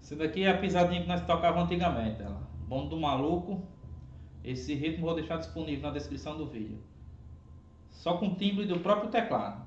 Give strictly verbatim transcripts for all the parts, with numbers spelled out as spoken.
Esse daqui é a pisadinha que nós tocávamos antigamente. Ela. Bonde do Maluco. Esse ritmo vou deixar disponível na descrição do vídeo. Só com timbre do próprio teclado.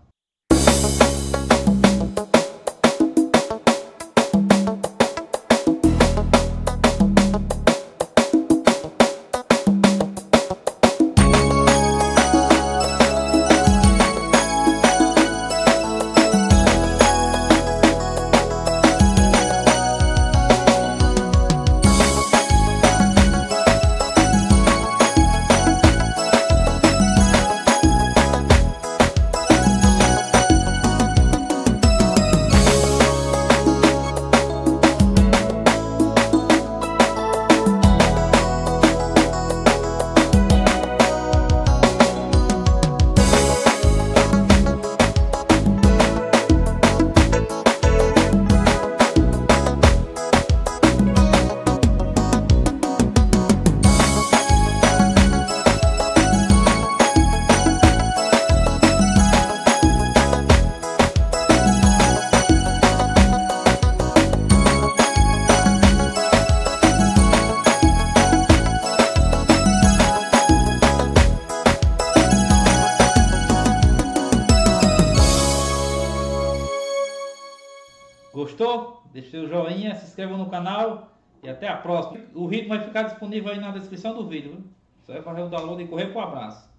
Gostou? Deixe seu joinha, se inscreva no canal e até a próxima. O ritmo vai ficar disponível aí na descrição do vídeo. Viu? Só vai fazer o download e correr pro abraço.